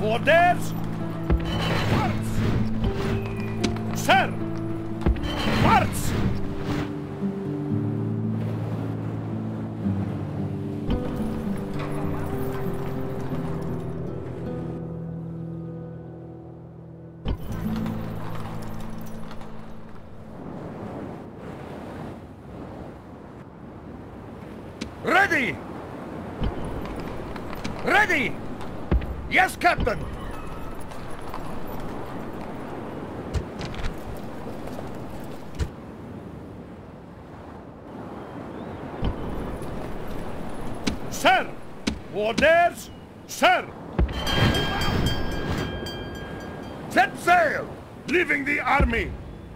Orders! March! Sir! March! Ready! Ready! Yes, Captain! Sir! Orders! Sir! Set sail! Leaving the army!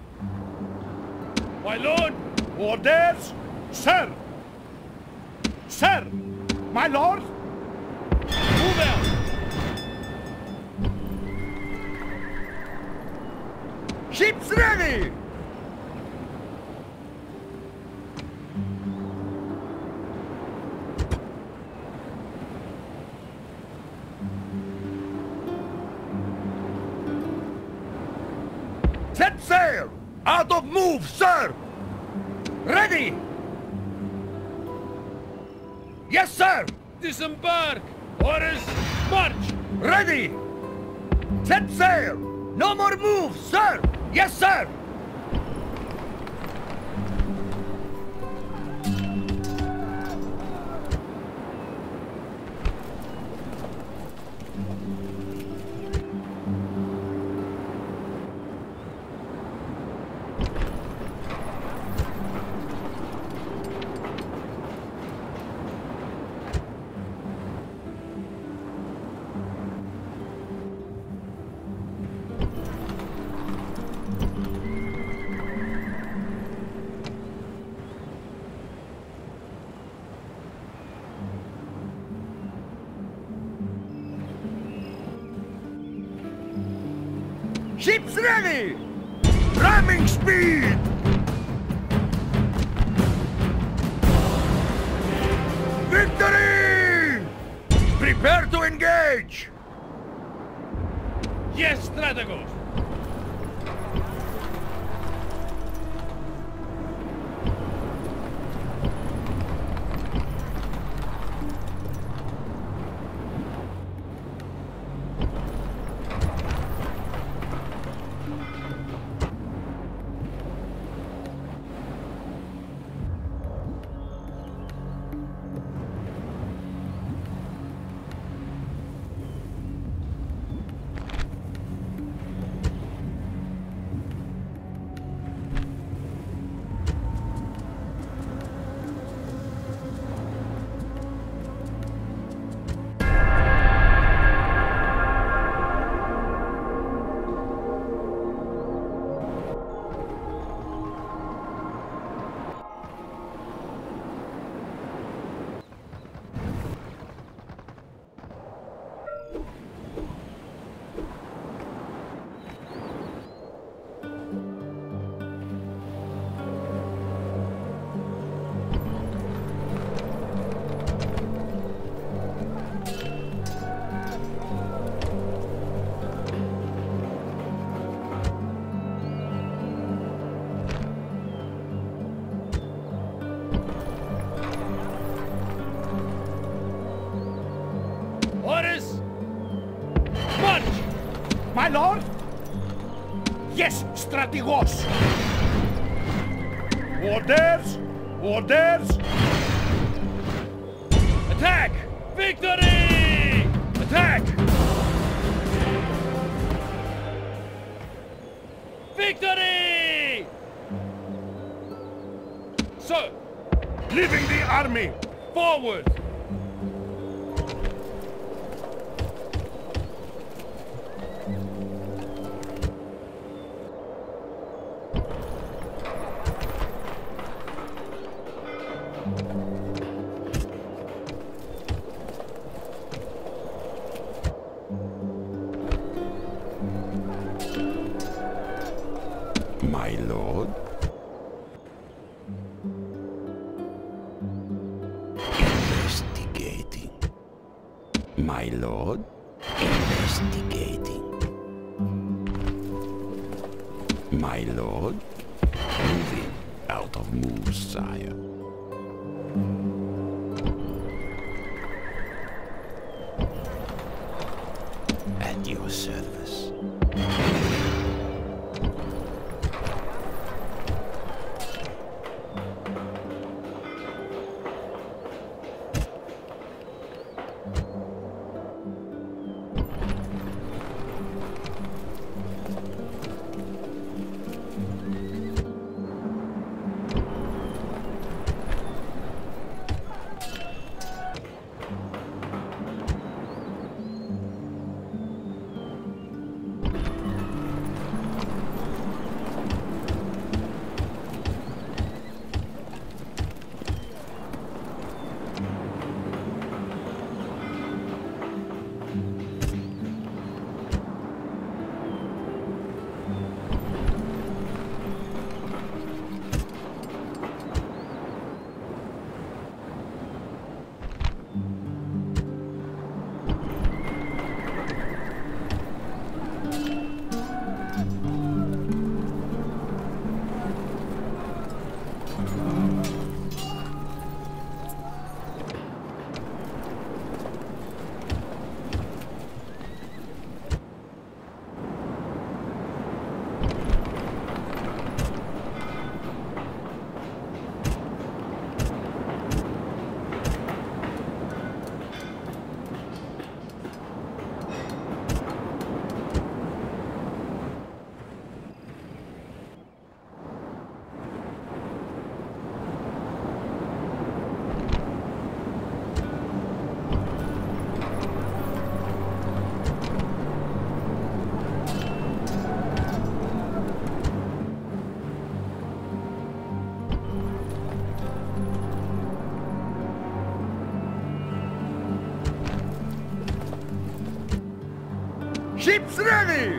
My lord! Orders! Sir! Sir! My lord! Move out! Ships ready! Set sail! Out of move, sir! Ready! Yes, sir! Disembark! Orders, march! Ready! Set sail! No more move, sir! Yes, sir! Ships ready! Ramming speed! Victory! Prepare to engage! Yes, strategos! Orders! March! My lord? Yes, strategos! Orders! Orders! Attack! Victory! Attack! Victory! Sir! Leaving the army! Forward! My lord? Investigating. My lord? Investigating. My lord? Moving out of moves, sire. At your service. Ships ready!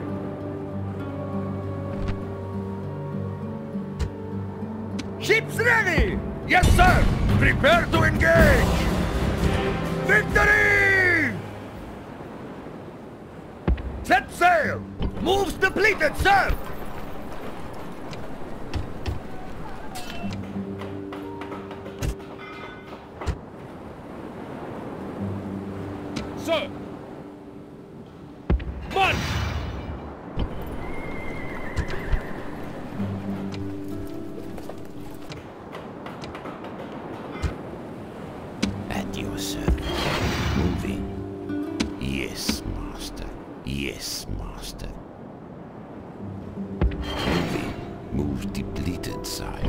Ships ready! Yes, sir! Prepare to engage! Victory! Set sail! Moves depleted, sir! Sir! March! At your service. Moving. Yes, master. Yes, master. Moving. Move depleted, sire.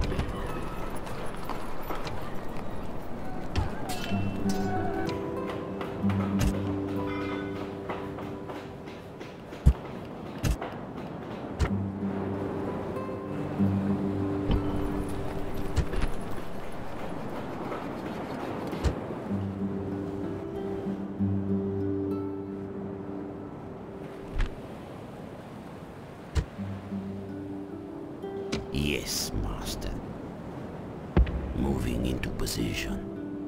Yes, master. Moving into position.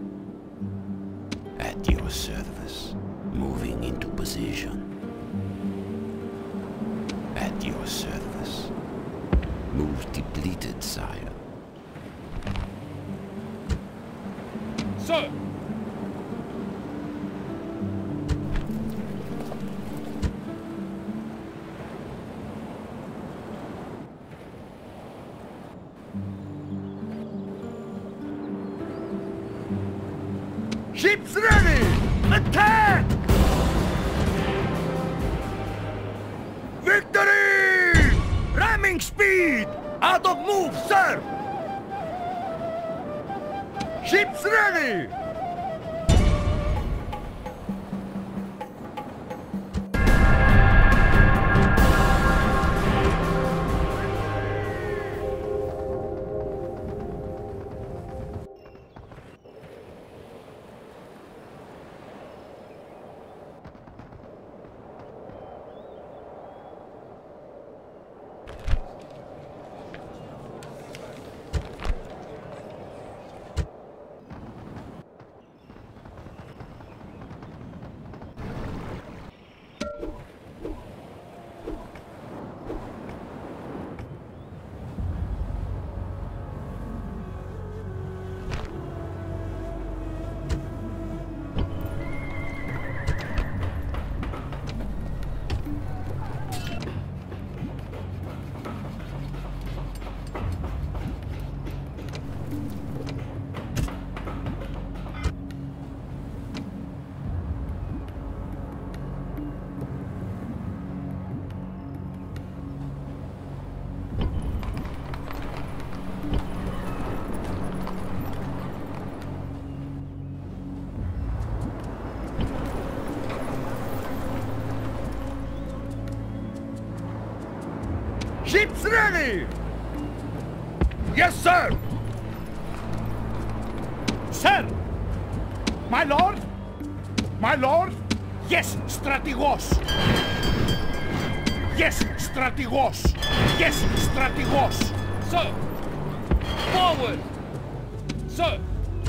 At your service. Moving into position. At your service. Move depleted, sire. Sir! Ships ready! Attack! Victory! Ramming speed! Out of move, sir! Ships ready! Ships ready! Yes, sir! Sir! My lord? My lord? Yes, Strategos! Yes, Strategos! Yes, Strategos! Sir! Forward! Sir!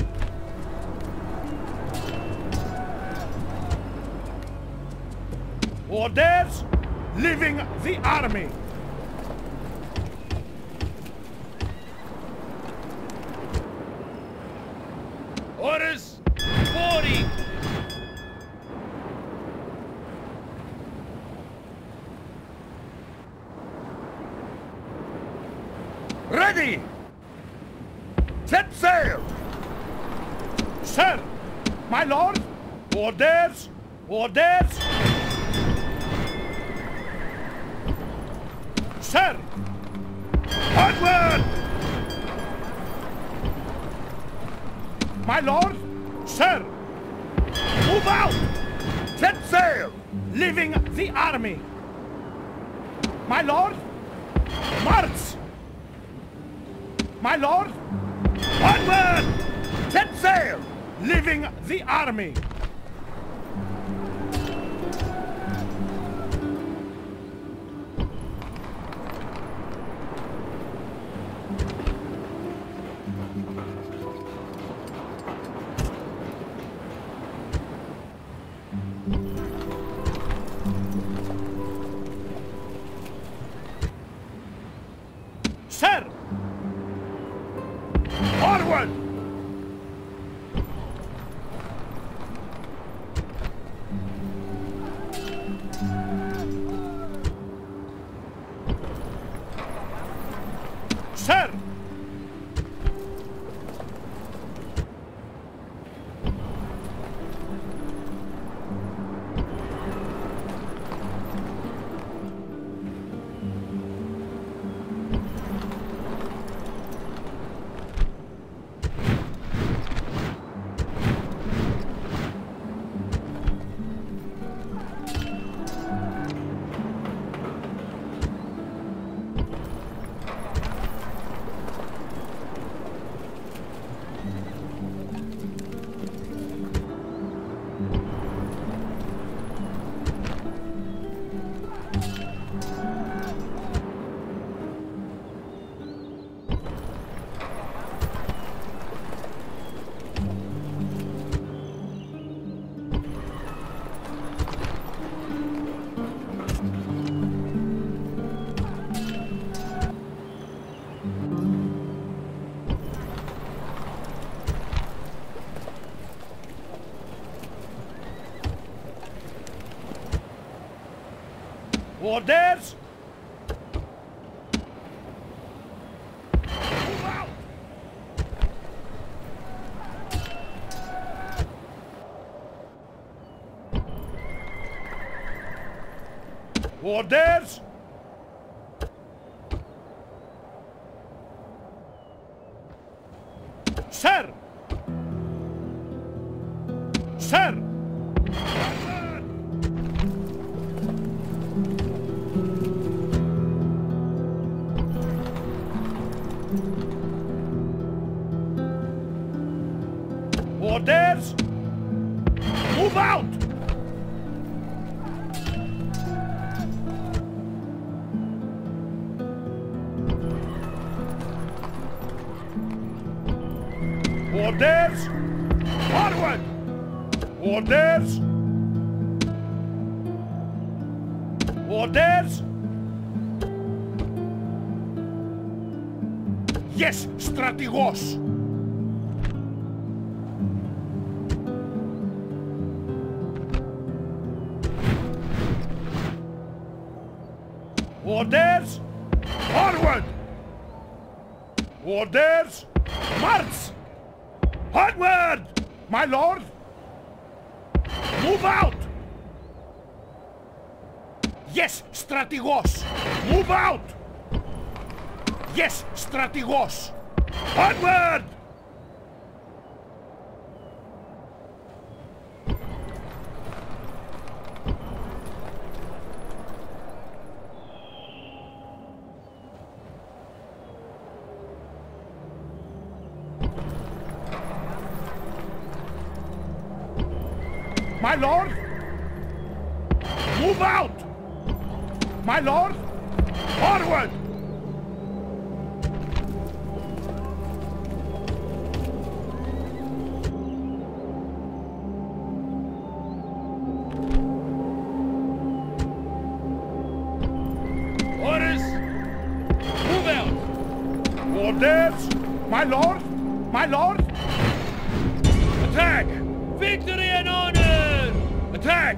Orders, leaving the army. Orders! 40! Ready! Set sail! Sir! My lord! Orders! Orders! Sir! Onward! My lord! Sir! Move out! Set sail! Leaving the army. My lord! March! My lord! Onward! Set sail! Leaving the army. Sir! Forward! Sir! Orders! Move out! Orders! Sir! Sir! Orders! Move out! Orders! Forward! Orders! Orders! Yes, Strategos! Orders! Forward! Orders! March! Onward! My lord! Move out! Yes, Strategos! Move out! Yes, Strategos! Onward! My lord! Move out! My lord! Forward! Orders! Move out! Orders! My lord! My lord! Attack! Victory and honor! Attack!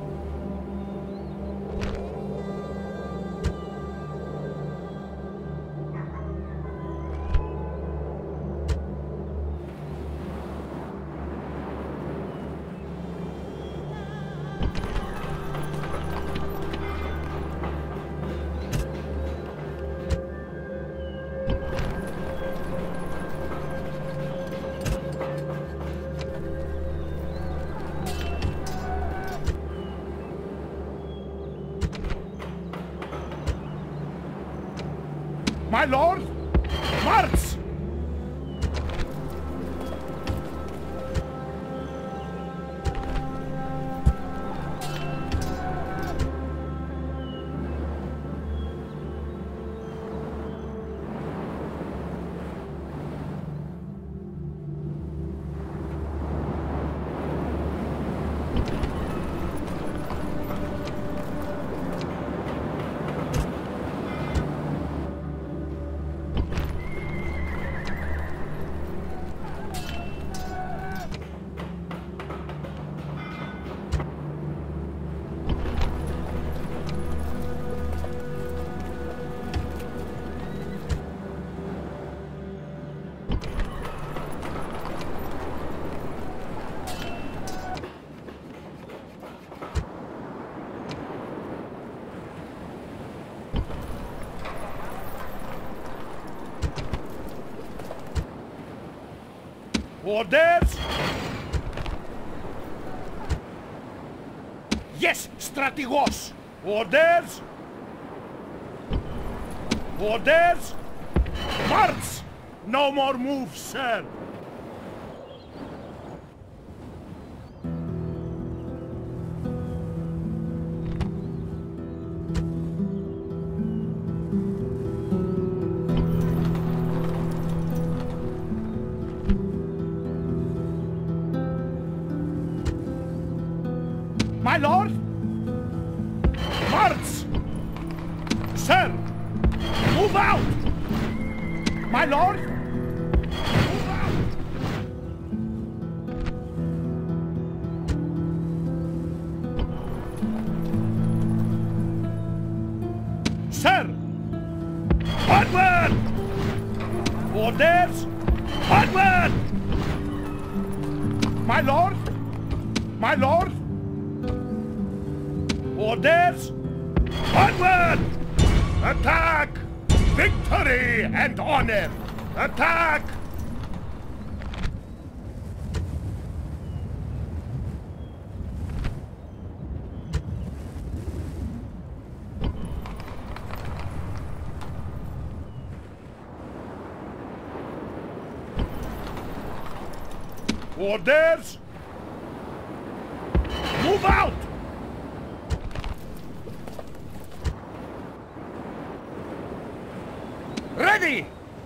My lord! March! Orders! Yes, strategos! Orders! Orders! March! No more moves, sir! My lord! March! Sir! Move out! My lord! Move out! Sir! Onward! Orders! Onward! My lord! My lord! Orders! Onward! Attack! Victory and honor! Attack! Orders! Move out! Ready!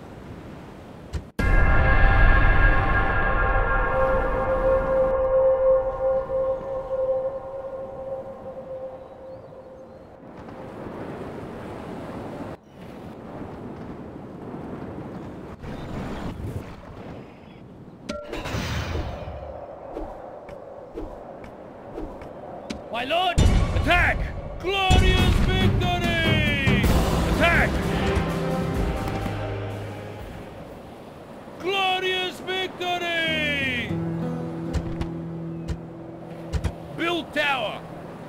My lord! Attack! Glorious victory! Attack! Glorious victory! Build tower!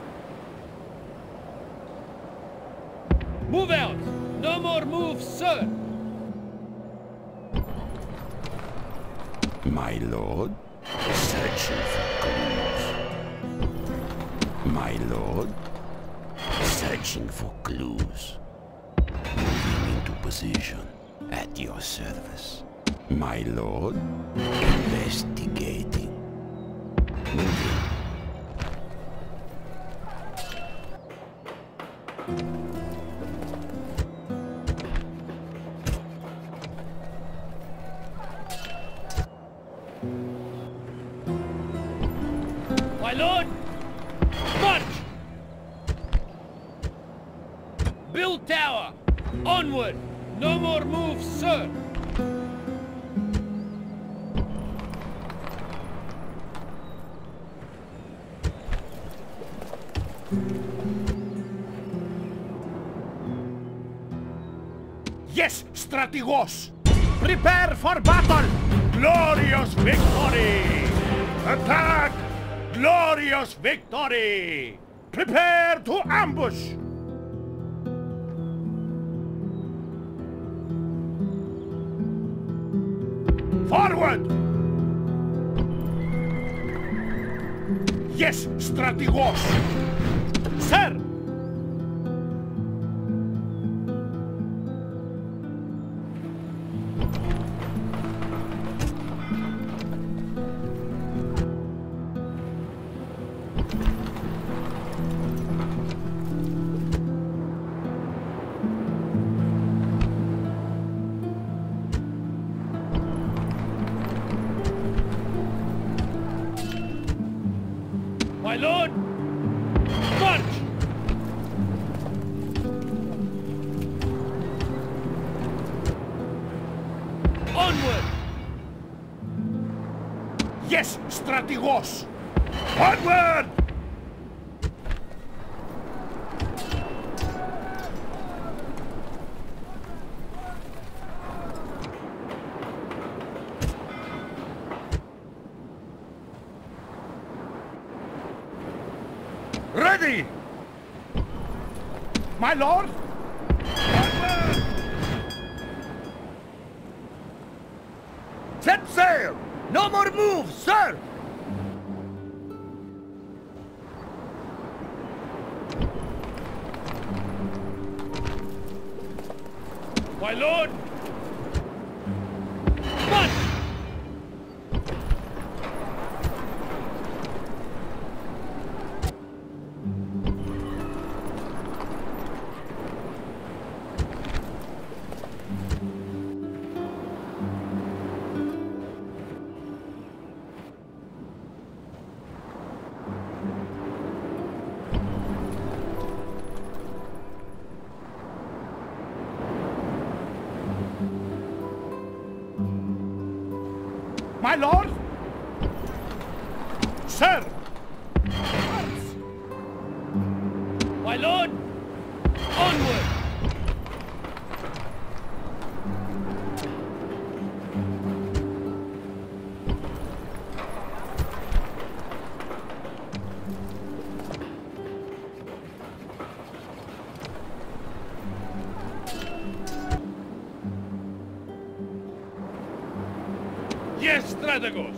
Move out! No more moves, sir! My lord? Searching for clues. My lord? Searching for clues. Moving into position. At your service. My lord? Investigating. Moving. My lord! March! Build tower! Onward! No more moves, sir! Yes, strategos! Prepare for battle! Glorious victory! Attack! Glorious victory! Prepare to ambush! Forward! Yes, strategos! Sir! My lord! March! Onward! Yes, strategos! Onward! Ready! My lord! Onward! Set sail! No more moves, sir! My lord! March! My lord! Sir! My lord! Onward! Yes, strategos!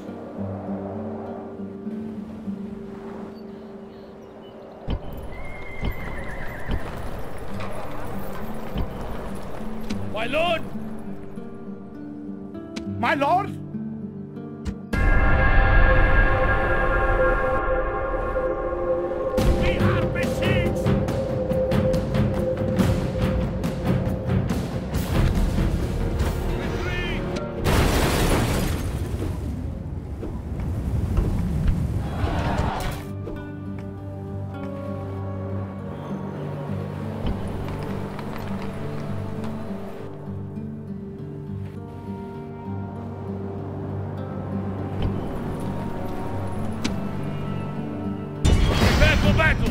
My lord! My lord! We are besieged! Retreat! Prepare for battle!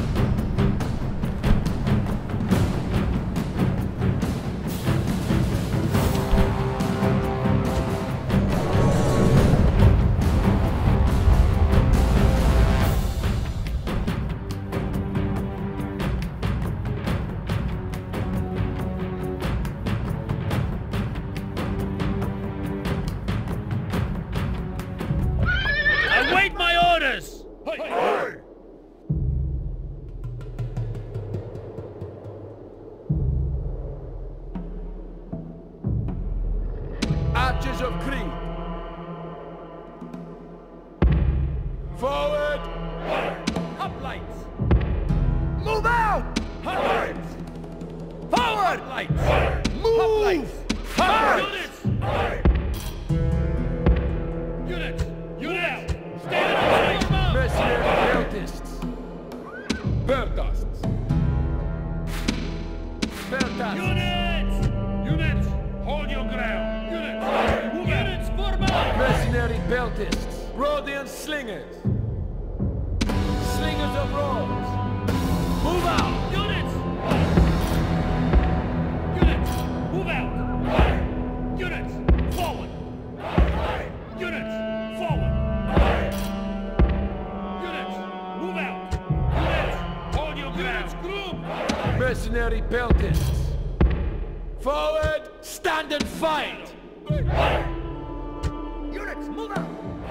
Await my orders! Archers of Kree. Forward! Hoplites! Move out! Hoplites! March! Move! March! Units! Units! Stand up! Mercenary Peltists! Peltasts! Peltasts! Units! Units! Hold your ground! Units! Move units! Form up! Mercenary Peltists! Rhodian Slingers! Slingers of Rhodes! Move out! Units! Units! Move out! Units! Forward! Units! Forward! Units! Move out! Units! Hold your ground! Group! Mercenary Peltists! Forward! Stand and fight! Units, move out!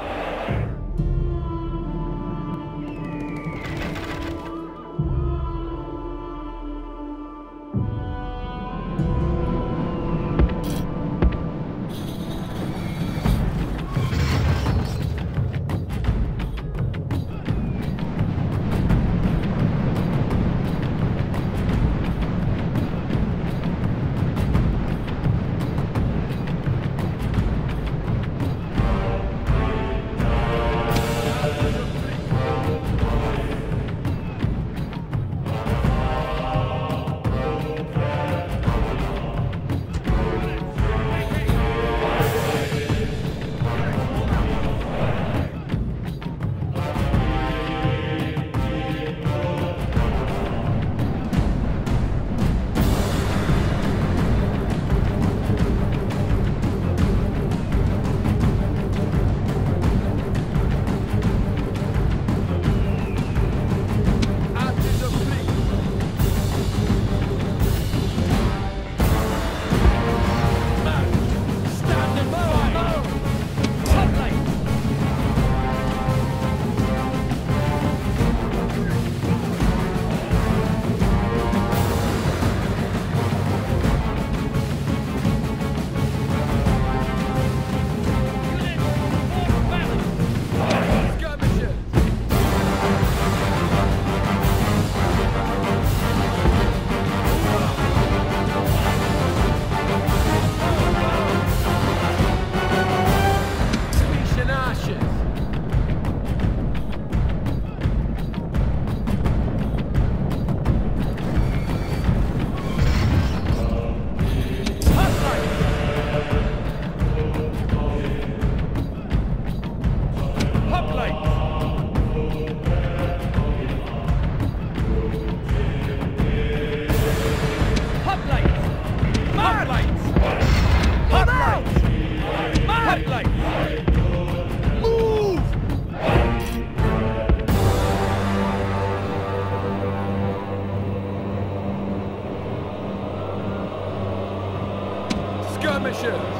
Skirmishers!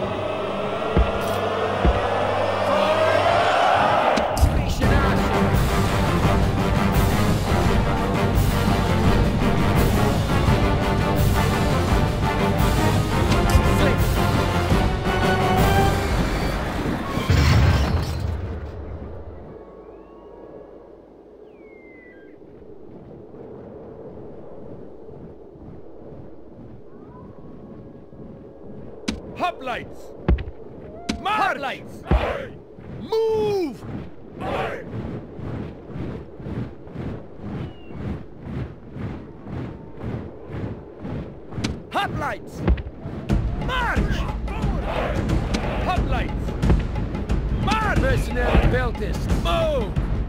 Hoplites! Marlites! Move! Hoplites! March! Hoplites! March! Mercenary Peltists! Move!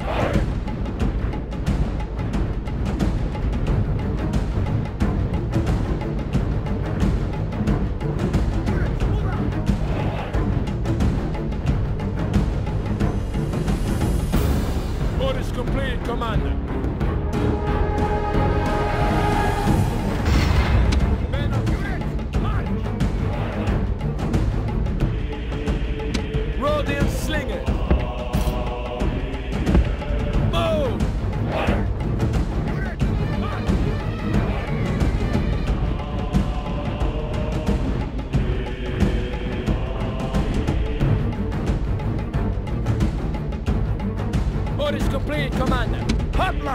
Orders complete, Commander. Men of units, march! Rhodian Slingers! Move! Orders complete, Commander. Hoplites!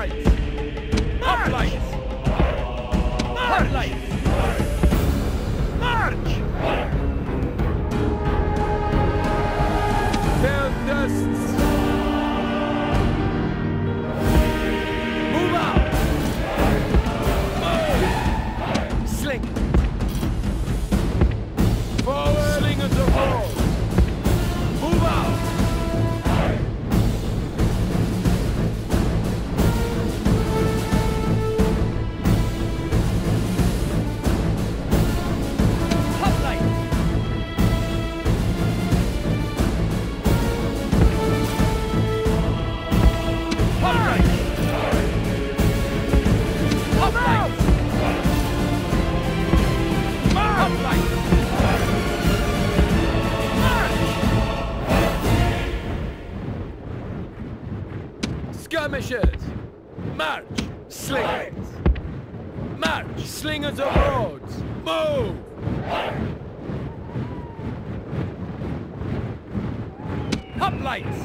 Slingers of roads! Move! Hoplites!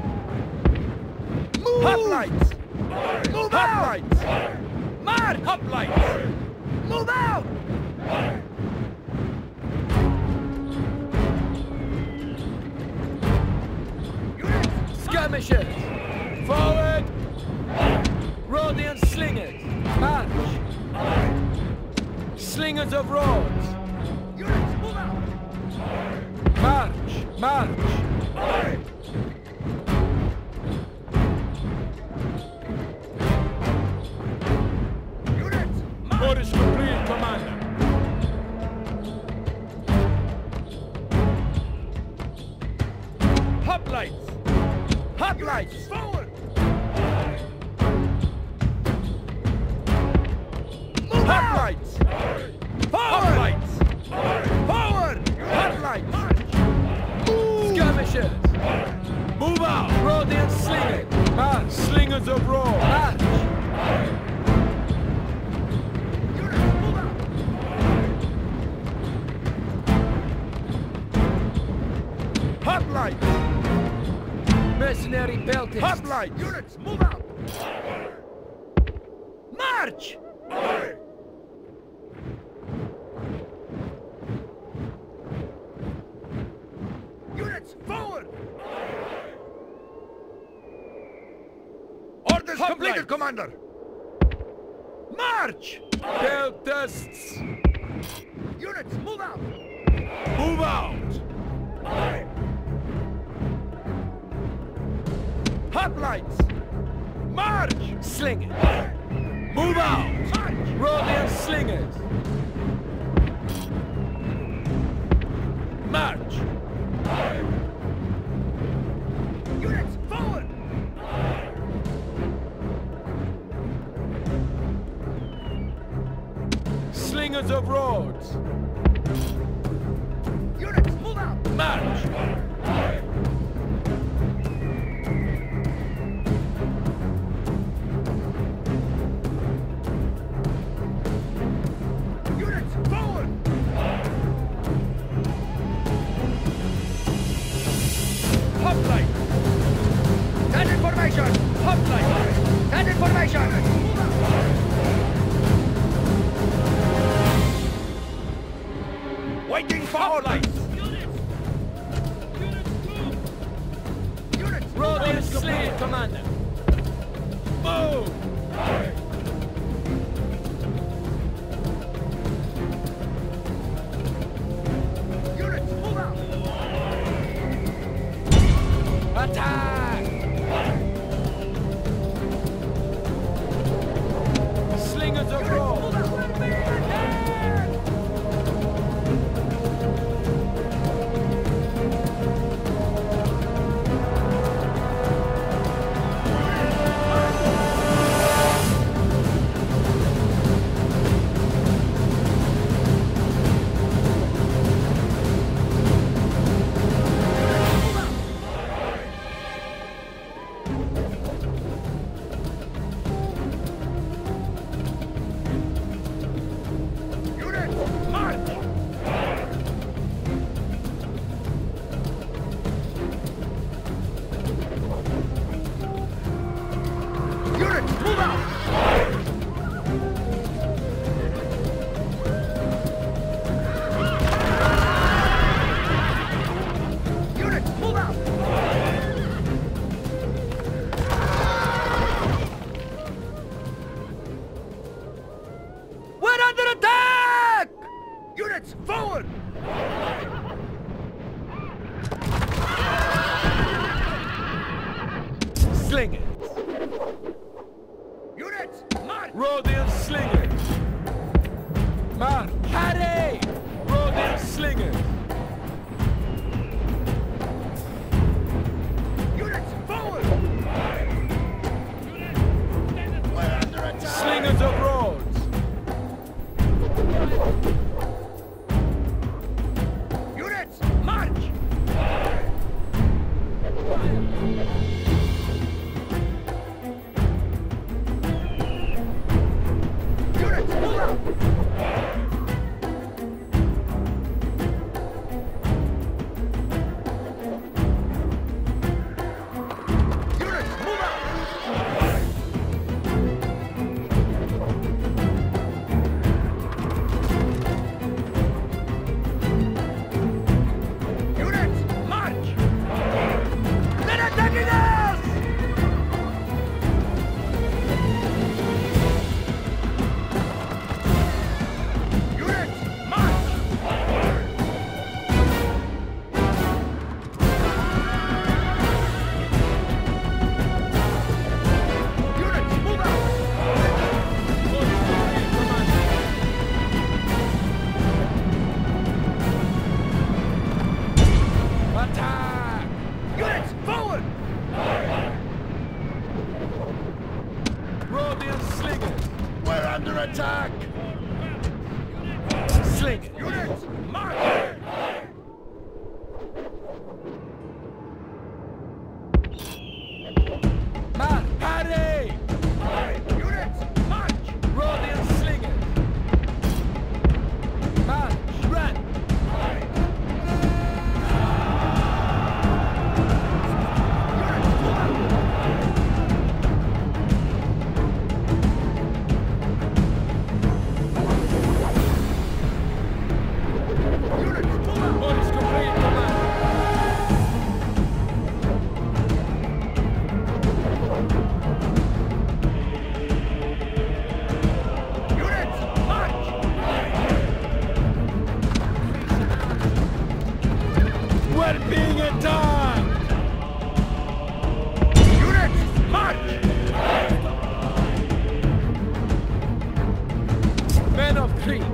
Move! Hoplites! Move out! Hoplites! March! Hoplites! Move out! Skirmishers! Forward! Rhodian slingers! March! Slingers of roads! Units, move out! March! March! Units, march! Orders complete, Commander. Hoplites! Hoplites! Forward! Move Hoplites! Forward! Forward! Hoplites! Move! Skirmishers! Move out! Rhodian slingers! March! Slingers of roads! March! Units, move out! Hoplites! Mercenary peltists! Hoplites! Units, move out! March! Units, forward! Orders completed, Commander! March! Peltists! Units, move out! Move out! Hoplites! March! Slingers! Move out! March! Rhodian slingers! March! Units, forward! Slingers of roads! Units, move out! March! Units, forward! Hoplite! Stand in formation! Hoplite! Stand in formation! Move out! Waiting for orders! Units, Rhodian slingers, Commander! Move! Units, move out! Attack! Slingers of roads! Move out! Units, march! Units, move out! Units, move out! We're under attack! Units, forward! Slingers! Units, march! Rhodian slingers! March! Harry! Rhodian slingers! Units, forward! We're under attack! Slingers of roads! Units, march! Units, move out! Slingers! Units, march! March! Harry! Units, march! Rodian slingers! March! Run! Orders complete, command! Units, march! We're being attacked! Units, march! Men of Crete!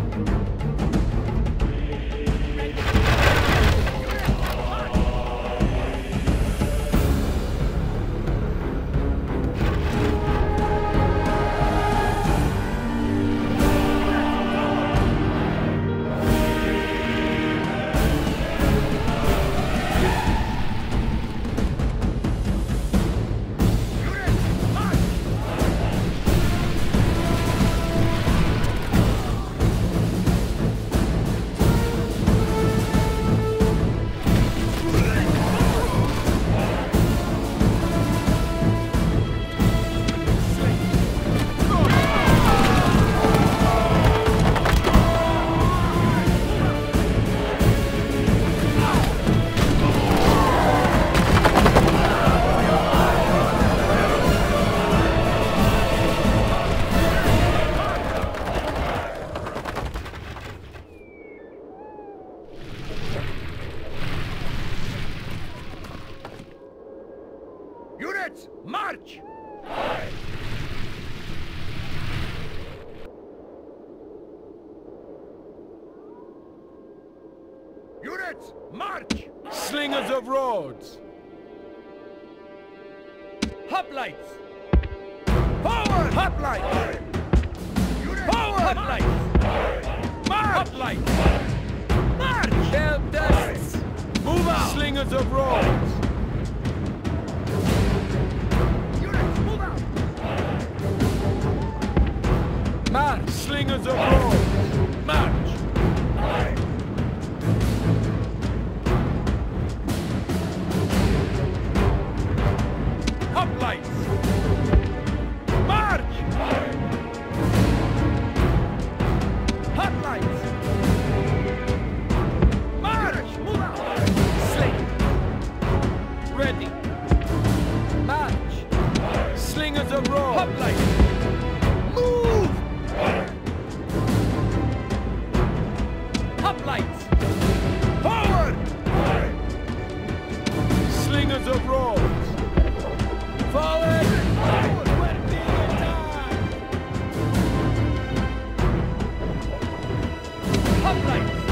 Units, march! Units, march! Slingers of Rhodes! Hoplites! Forward! Hoplites! Forward! Hoplites! March! Hoplites! March! Help desks! Move out! Slingers of Rhodes! Units, move out! March! Slingers of Rhodes! March! Hoplites! March! Hoplites! March! Move out! Sling! Ready! March! Slingers of Rhodes! Hoplites! Move! Hoplites! Forward! Slingers of Rhodes! Forward! Forward! We're being attacked! Hoplites!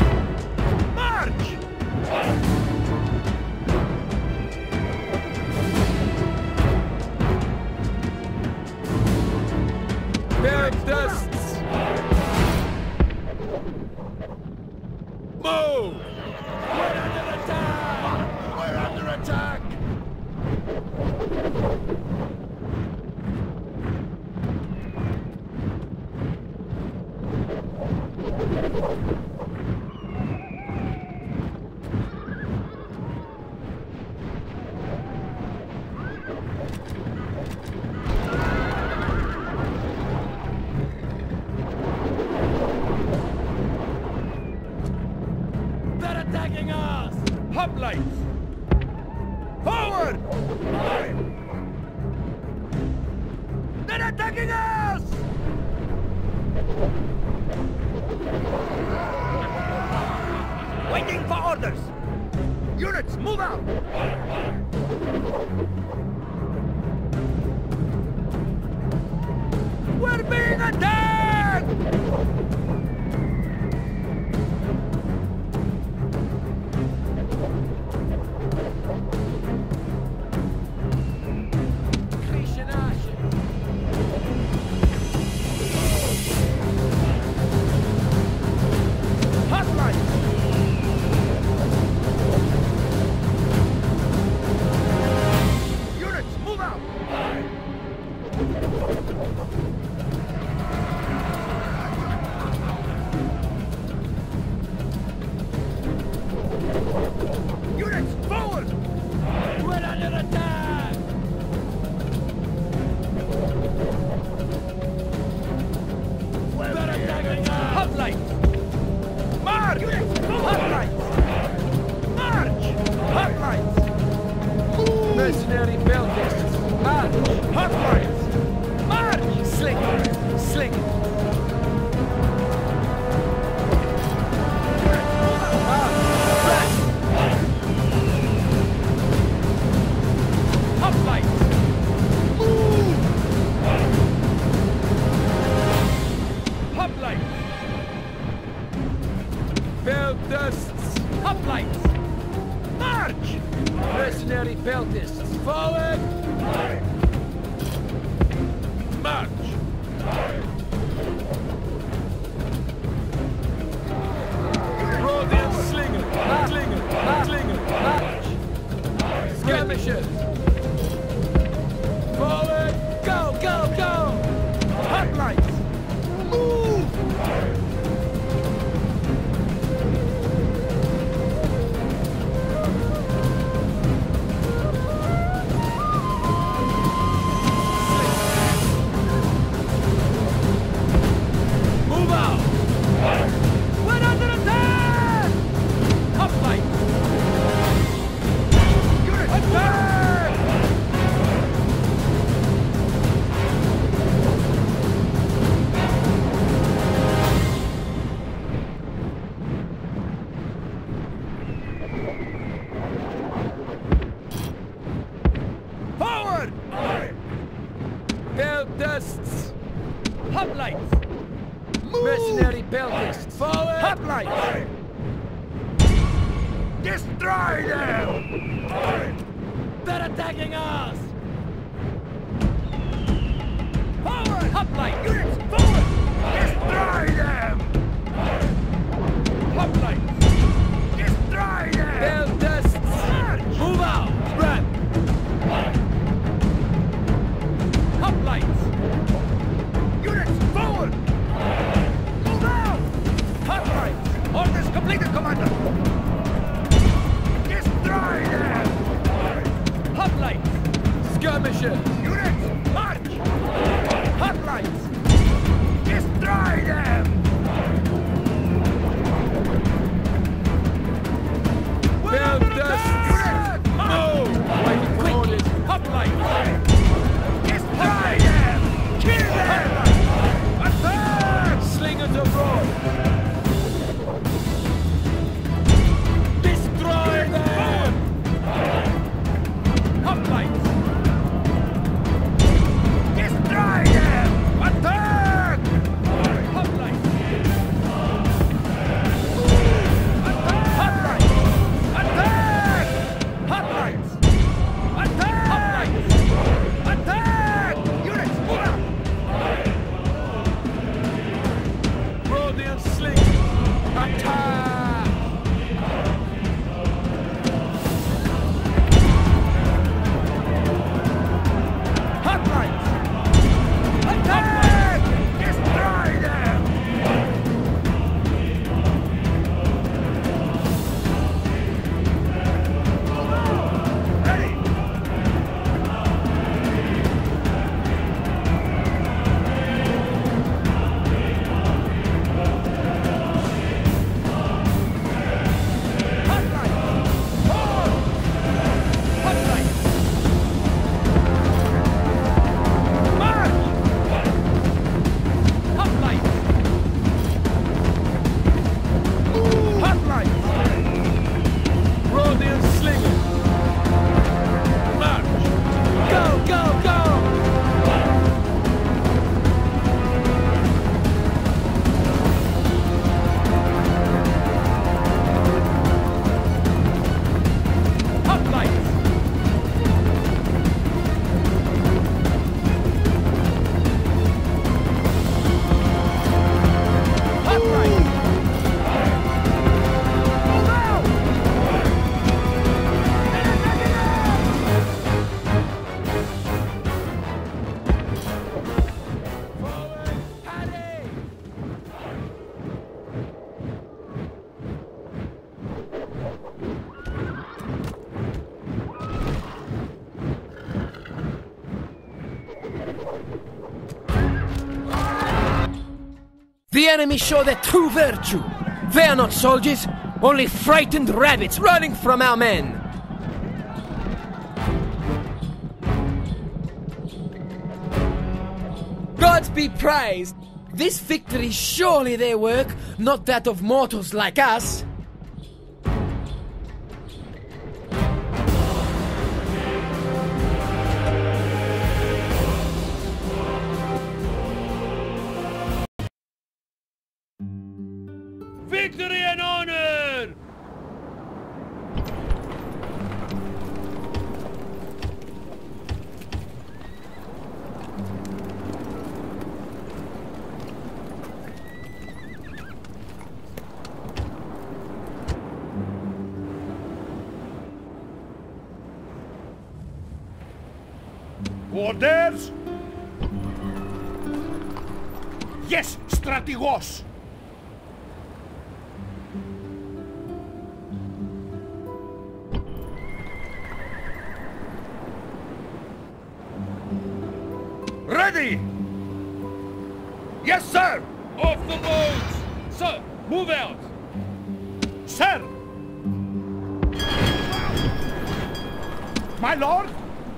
March! Their dusts! Move! We're under attack! We're under attack! They're attacking us! Hoplites! Forward! They're attacking us! Waiting for orders! Units, move out! We're being attacked! Grecian ashes! Peltists! Hoplites! March! Mercenary Peltists! Forward! March! Rhodian Slinger! Slinger! Slinger! March! Skirmishers! Forward! Go! Go! Go! Hoplites! Move! Move out! We're under attack! Hoplites! Units! Attack! Forward! Peltists! Hoplites! Mercenary Peltists! Forward! Hoplites! Destroy them! They're attacking us! Forward! Hoplite! Units, forward! Destroy them! Hoplite! Destroy them! Peltists! March! Move out! Run! Hoplites! Units, forward! Move out! Hoplites! Orders completed, Commander! Destroy them! Hoplites! Skirmishers! Units, march! Hoplites! Destroy them! Peltists! Units, march! Move! Waiting for orders! Hoplites! Destroy them! Kill them! Attack! Slingers of Rome! Destroy them! Hoplites! Destroy them! Attack! Hoplites! Hoplites! Attack! Hoplites! Attack! Hoplites! Attack! Units, move out! Rhodian Slinger! Attack! Hoplites! Attack! Destroy them! Ready! Hoplites! Forward! Hoplites! March! Hoplites! Hoplites! Rhodian Slinger! March! Go, go, go! Hoplites! Hoplites! Move out! They're attacking us! Forward! Harry! The enemy show their true virtue. They are not soldiers, only frightened rabbits running from our men. Gods be praised. This victory is surely their work, not that of mortals like us. Victory and honor! Orders! Yes, strategos! Ready! Yes, sir! Off the boats! Sir, move out! Sir! My lord!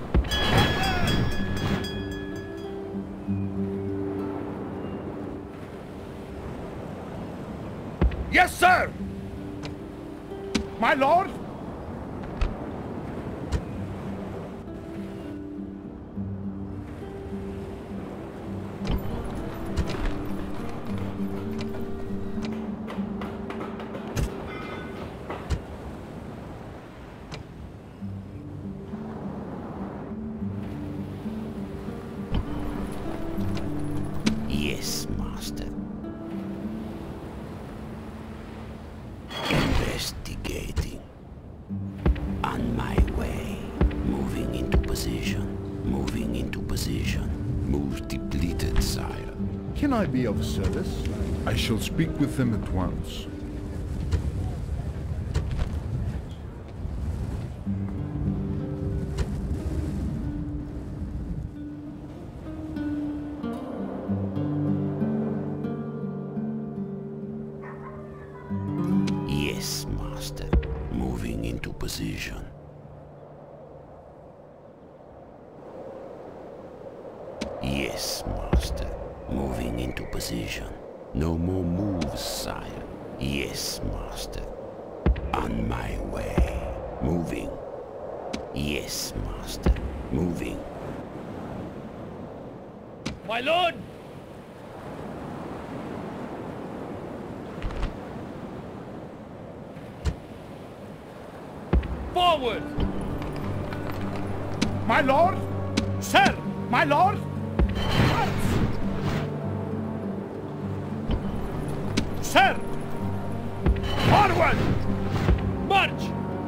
Yes, sir! My lord! Yes, master. Investigating. On my way. Moving into position. Moving into position. Moves depleted, sire. Can I be of service? I shall speak with them at once. Yes, master. Moving into position. Yes, master. Moving into position. No more moves, sire. Yes, master. On my way. Moving. Yes, master. Moving. My lord! Forward! My lord! Sir! My lord! Sir! Forward! March!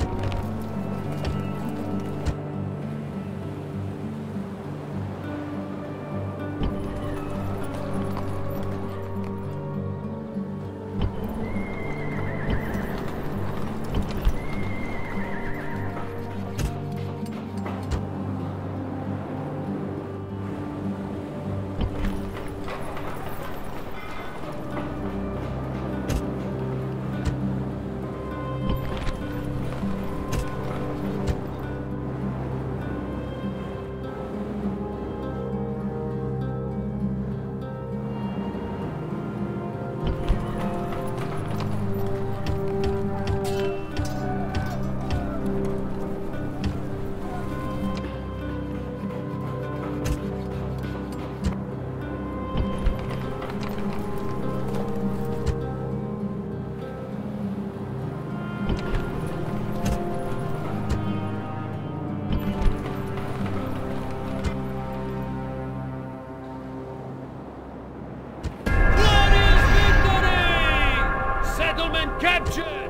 Captured!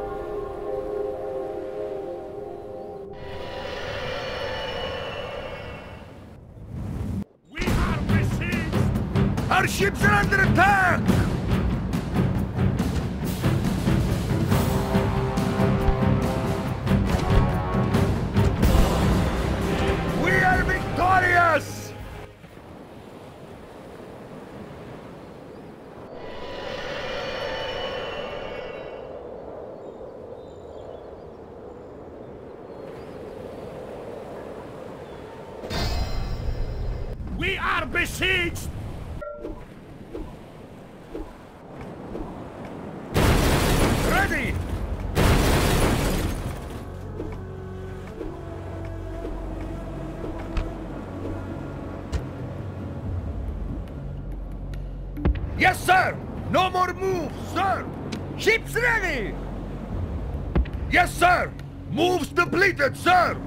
We are besieged! Our ships are under attack! We are victorious! We are besieged! Ready! Yes, sir! No more moves, sir! Ships ready! Yes, sir! Moves depleted, sir!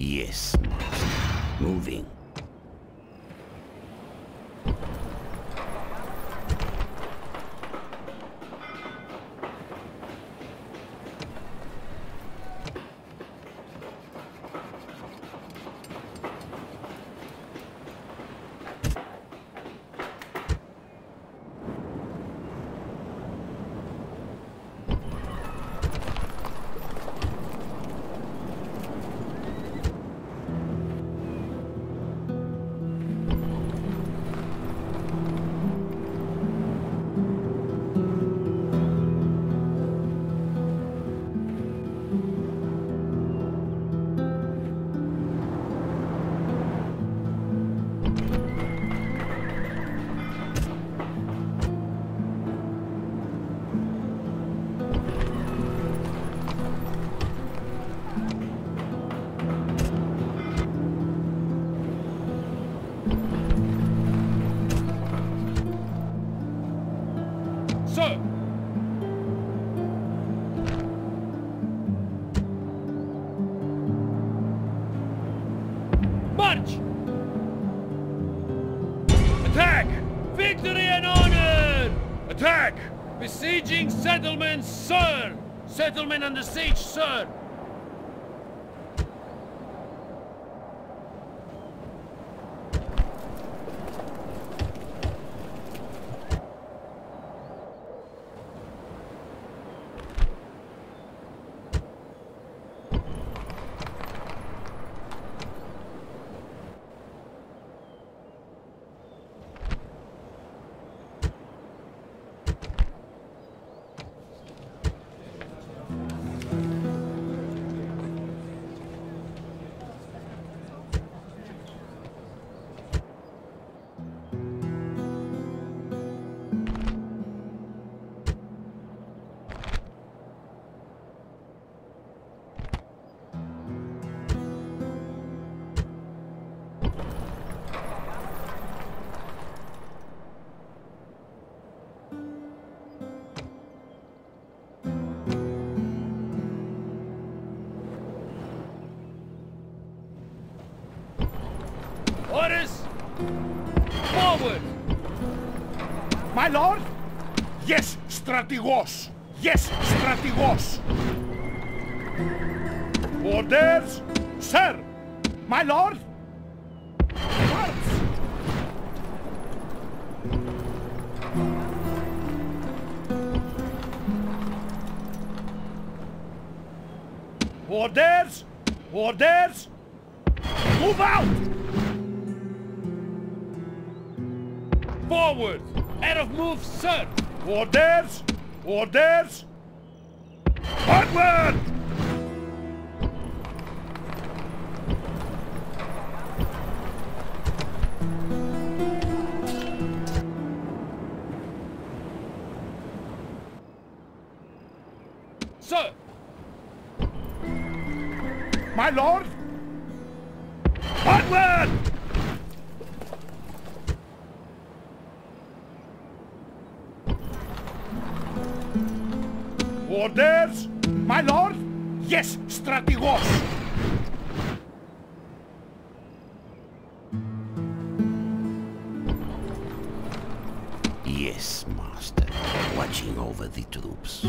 Yes, master. Moving. Sir! March! Attack! Victory and honor! Attack! Besieging settlements, sir! Settlement under siege, sir! Orders! Forward! My lord? Yes, strategos! Yes, strategos! Orders! Sir! My lord? March! Orders! Orders! Move out! Forward! Out of move, sir! Orders! Orders! Onward! Sir! My lord! Onward! Orders! My lord? Yes, strategos! Yes, master. Watching over the troops.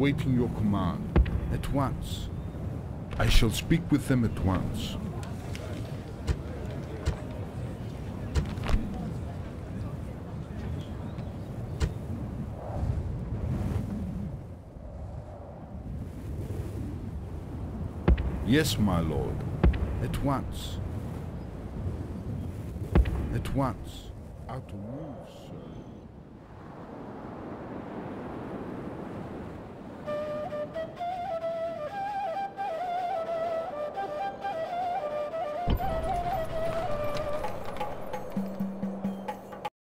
awaiting your command. At once. I shall speak with them at once. Yes, my lord. At once. At once. Out of move, sir.